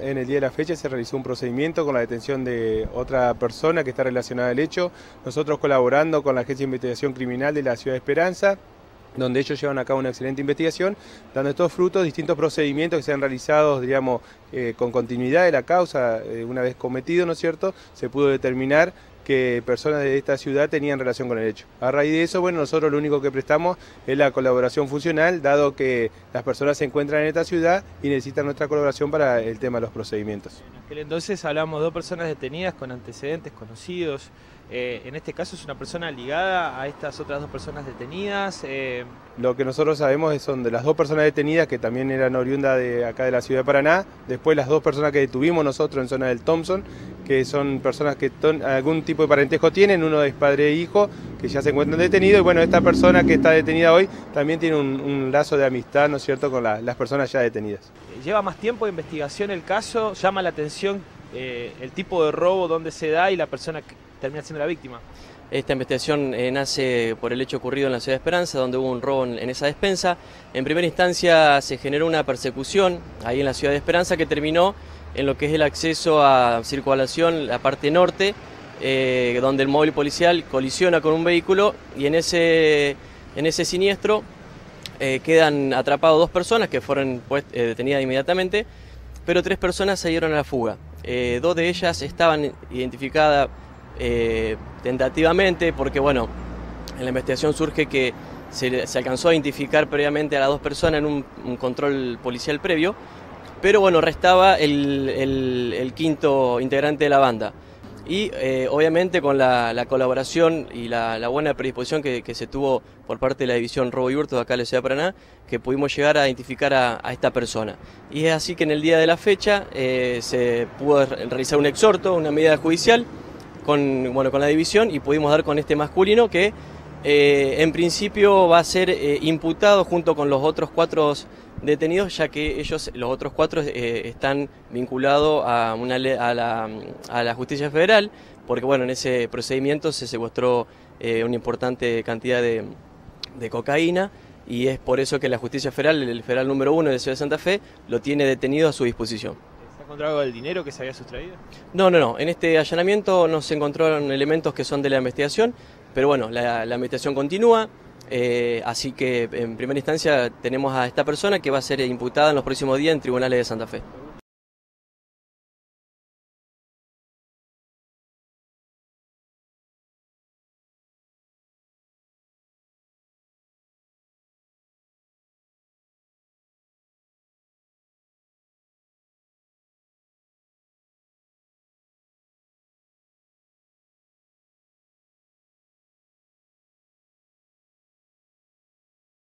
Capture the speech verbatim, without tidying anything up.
en el día de la fecha se realizó un procedimiento con la detención de otra persona que está relacionada al hecho, nosotros colaborando con la Agencia de Investigación Criminal de la Ciudad de Esperanza, donde ellos llevan a cabo una excelente investigación, dando estos frutos distintos procedimientos que se han realizado, digamos, eh, con continuidad de la causa, eh, una vez cometido, ¿no es cierto?, se pudo determinar que personas de esta ciudad tenían relación con el hecho. A raíz de eso, bueno, nosotros lo único que prestamos es la colaboración funcional, dado que las personas se encuentran en esta ciudad y necesitan nuestra colaboración para el tema de los procedimientos. En aquel entonces hablamos de dos personas detenidas con antecedentes conocidos. Eh, en este caso es una persona ligada a estas otras dos personas detenidas. Eh... Lo que nosotros sabemos es son de las dos personas detenidas, que también eran oriundas de acá de la ciudad de Paraná, después las dos personas que detuvimos nosotros en zona del Thompson, que son personas que ton, algún tipo de parentesco tienen, uno es padre e hijo, que ya se encuentran detenidos, y bueno, esta persona que está detenida hoy también tiene un, un lazo de amistad, ¿no es cierto?, con la, las personas ya detenidas. Lleva más tiempo de investigación el caso, llama la atención eh, el tipo de robo, dónde se da y la persona que termina siendo la víctima. Esta investigación eh, nace por el hecho ocurrido en la Ciudad de Esperanza, donde hubo un robo en, en esa despensa. En primera instancia se generó una persecución ahí en la Ciudad de Esperanza que terminó en lo que es el acceso a circulación, la parte norte, eh, donde el móvil policial colisiona con un vehículo y en ese, en ese siniestro eh, quedan atrapados dos personas que fueron pues, eh, detenidas inmediatamente, pero tres personas se dieron a la fuga. Eh, dos de ellas estaban identificadas Eh, tentativamente, porque bueno, en la investigación surge que se, se alcanzó a identificar previamente a las dos personas en un, un control policial previo, pero bueno, restaba el, el, el quinto integrante de la banda. Y eh, obviamente con la, la colaboración y la, la buena predisposición que, que se tuvo por parte de la División Robo y Hurto de acá de la Ciudad de Paraná, que pudimos llegar a identificar a, a esta persona. Y es así que en el día de la fecha eh, se pudo realizar un exhorto, una medida judicial, Con, bueno, con la división, y pudimos dar con este masculino que eh, en principio va a ser eh, imputado junto con los otros cuatro detenidos, ya que ellos, los otros cuatro, eh, están vinculados a, una, a, la, a la justicia federal, porque bueno, en ese procedimiento se secuestró eh, una importante cantidad de, de cocaína, y es por eso que la justicia federal, el federal número uno de la Ciudad de Santa Fe, lo tiene detenido a su disposición. ¿Encontró algo del dinero que se había sustraído? No, no, no. En este allanamiento no se encontraron elementos que son de la investigación, pero bueno, la, la investigación continúa, eh, así que en primera instancia tenemos a esta persona que va a ser imputada en los próximos días en tribunales de Santa Fe.